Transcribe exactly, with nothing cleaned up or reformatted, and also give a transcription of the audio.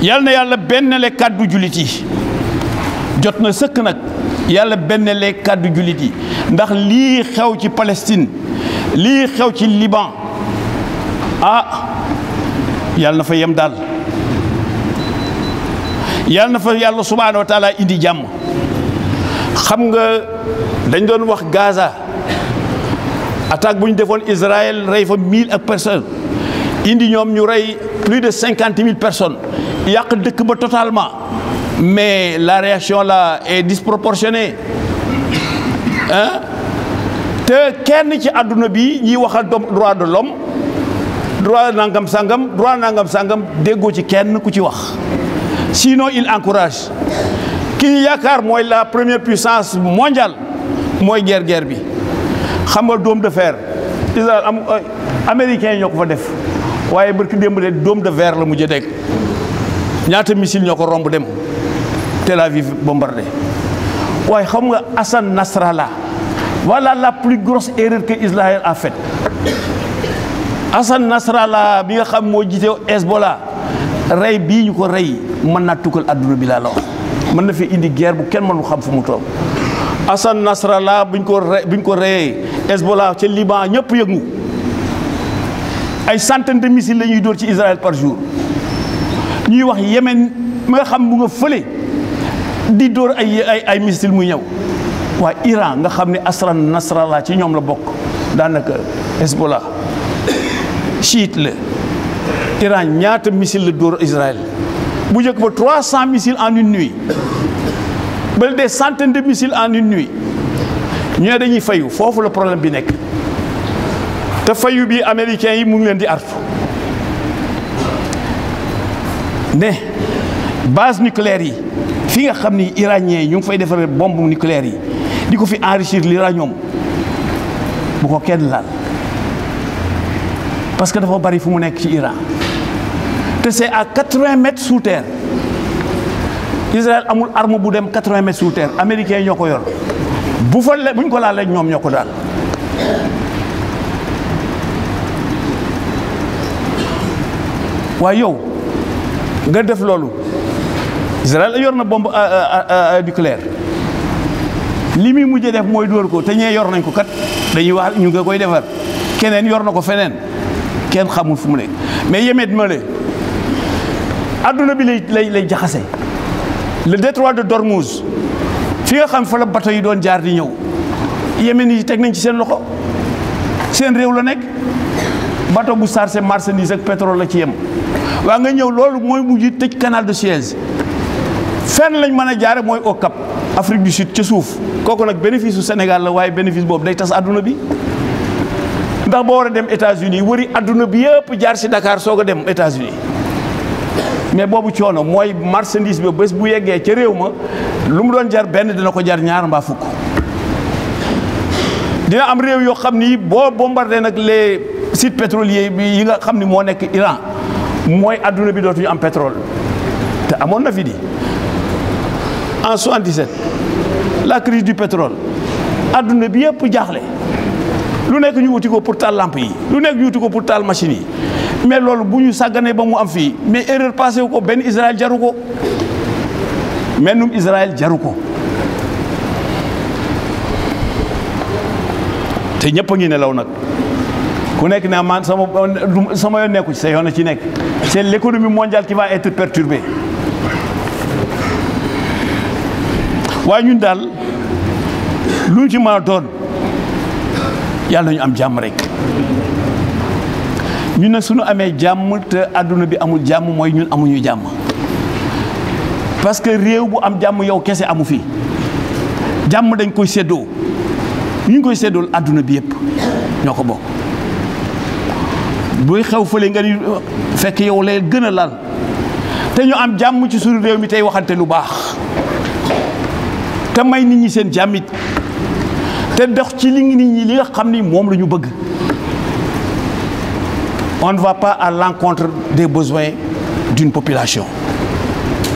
yal na yàlla bennale kàddu jullit yi jot na sëkk nag yàlla bennale kàddu jullit yi ndax lii xew ci Palestine lii xew ci Liban ah yàlla na fa yem daal yàlla na fa yàlla subhaanahu wa taala indi jàmm. xam nga dañ doon wax Gaza attaque bu ñu defoon Israël rey fa mille ak personnes indi ñoom ñu rey plus de cinquante mille personnes yàq dëkk ba totalement mais la réaction là est disproportionnée hein te kenn ci àdduna bi ñiy waxal droit de l'homme droit nangam sangam droit nangam sangam déggoo ci kenn ku ci wax sinon il encourage kii yaakaar mooy la première puissance mondiale mooy guerre guerre bi xam nga dôme de fer Israël am américains yi ñoo ko fa def waaye barki démb de dôme de verre la mujj a dégg ñaata missile ñoo ko romb dem Tel Aviv bombardé waaye xam nga Hassan Nasrallah voilà la plus grosse erreur que Israël a faite Hassan Nasrallah bi nga xam moo jiite Hezbollah rey bii ñu ko rey mën naa tukkal adduna bi laa la wax mën na fi indi guerre bu kenn mënu xam fu mu toog Hassan Nasrallah buñ ko re buñ ko reyee Hezbollah ca Liban ñëpp yëngu ay centaine de missiles la ñuy dóor ci Israël par jour ñuy wax Yémen mi nga xam mu nga fële di dóor ay ay ay missiles muy ñëw waa Iran nga xam ne Hassan Nasrallah ci ñoom la bokk daanaka Hezbollah chiite la Iran ñaata missile la dóor Israël bu njëkk ba trois cents missiles en une nuit ba des centaines de missiles en une nuit ñu ne dañuy fayu foofu la problème bi nekk te fayu bi américains yi mu ngi leen di artu ne base nucléaire yi fi nga xam ni iraniens yi ñu ngi fay defaree bombe nucléaire yi di ko fi enrichir l'uranium bu ko kenn laal parce que dafa bari fu mu nekk ci Iran te c'est à quatre-vingts mètres sous terre Israël amul arme bu dem quatre-vingts mètres sous terre américains yi ñoo ko yor bu fa le buñ ko laalee ñoom ñoo ko daal waaye yow nga def loolu Israël yor na bombe nucléaire li muy mujjee def mooy dóor ko te ñee yor nañ ko kat dañuy wax ñu nga koy defar keneen yor na ko feneen kenn xamul fu mu nekk mais yemet ma le adduna bi lay lay lay jaxase le détroit de Dormouz fi nga xam fa la bateau yi doon jaar di ñëw Yémen yi teg nañ ci seen loxo seen réew la nekk bateau bu chargé marchandise ak pétrole la ci yem waa nga ñëw loolu mooy mujj tëj canal de Suez fenn lañ mën a jaare mooy au Cap Afrique du Sud ca suuf kooku nag bénéfice su Sénégal la waaye bénéfice boobu day tas adduna bi ndax boo war a dem États-Unis wëri adduna bi yëpp jaar si Dakar soog a dem États-Unis mais boobu coono mooy marchandise bi bés bu yeggee ca réew ma lu mu doon jar benn dina ko jar ñaar mbaa fukk dina am réew yoo xam ni boo bombardé nag les sites pétroliers bi yi nga xam ni moo nekk Iran mooy adduna bi dootuñu am pétrole te amoon na fi di en soixante-dix-sept la crise du pétrole adduna bi yëpp jaaxle lu nekk ñu wuti ko pour taal lampe yi lu nekk ñu wuti ko pour taal machine yi mais loolu bu ñu sàgganee ba mu am fii mais erreur passé wu ko benn Israël jaru ko mennum Israël jaru ko te ñëpp a ngi nelaw nag ku nekk ne man sama sama yoon nekku ci sa yoon a ci nekk c'est l'économie mondiale qui va être perturbée waaye ñun daal lu ñu ci mën a doon yàlla ñu am jàmm rek ñun nag suñu amee jàmm te adduna bi amul jàmm mooy ñun amuñu jàmm parce que réew bu am jàmm yow kese amu fi jàmm dañ koy séddoo ñu ngi koy séddool adduna bi yëpp ñoo ko bokk buy xew fële nga ni fekk yow lay gën a lal te ñu am jàmm ci suñu réew mi tey waxante lu baax te may nit ñi seen jàmmit te dox ci li nit ñi li nga xam ni moom la ñu bëgg on ne va pas à l'encontre des besoins d'une population